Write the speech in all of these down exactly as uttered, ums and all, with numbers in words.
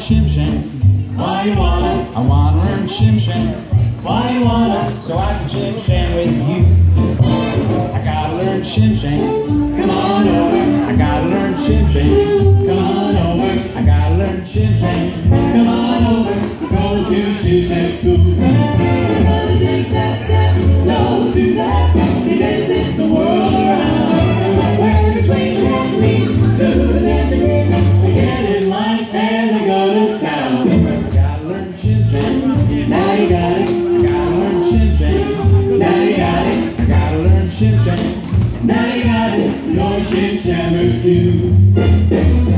Shim Sham. Why you wanna? I wanna learn Shim Sham. Why you wanna? So I can Shim Sham with you. I gotta learn Shim Sham. Come on over. I gotta learn Shim Sham. Come on over. I gotta learn Shim Sham. Come on over. We're going to Shim Sham school. We're gonna take that step, no to that. We dancing the world around. We're gonna swing past me, soon as the green. We get in line and we go to town. I gotta learn Shim Sham. Now you got it. I gotta learn Shim Sham. Now you got it. I gotta learn Shim Sham. Now you got it. You're Shim Shammer too.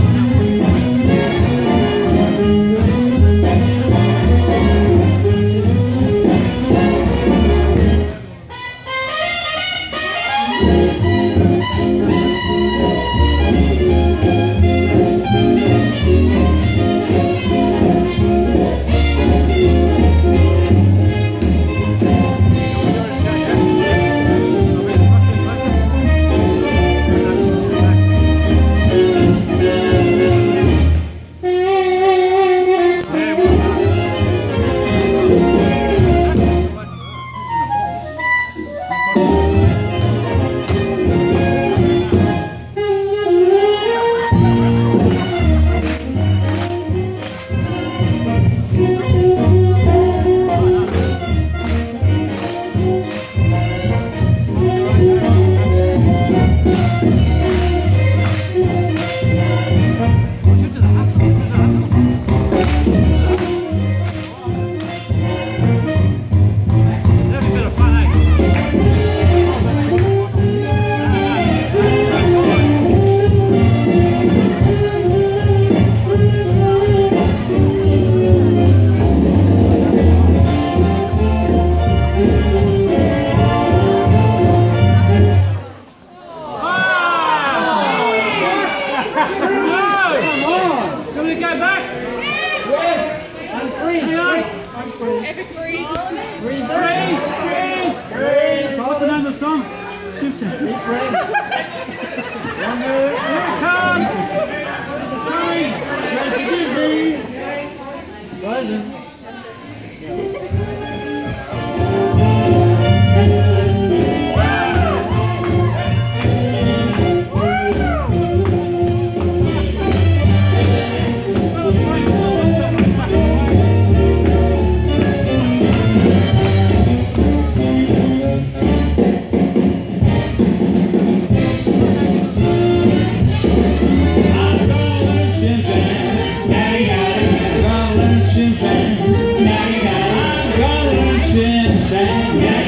Epic freeze. Freeze, freeze, freeze, freeze. What's the name of the song? Shim Sham. Eat bread. One more. Here it comes. Three. Ready, Disney. Rising. Shim Sham. Now you got it. I'm gonna learn Shim Sham.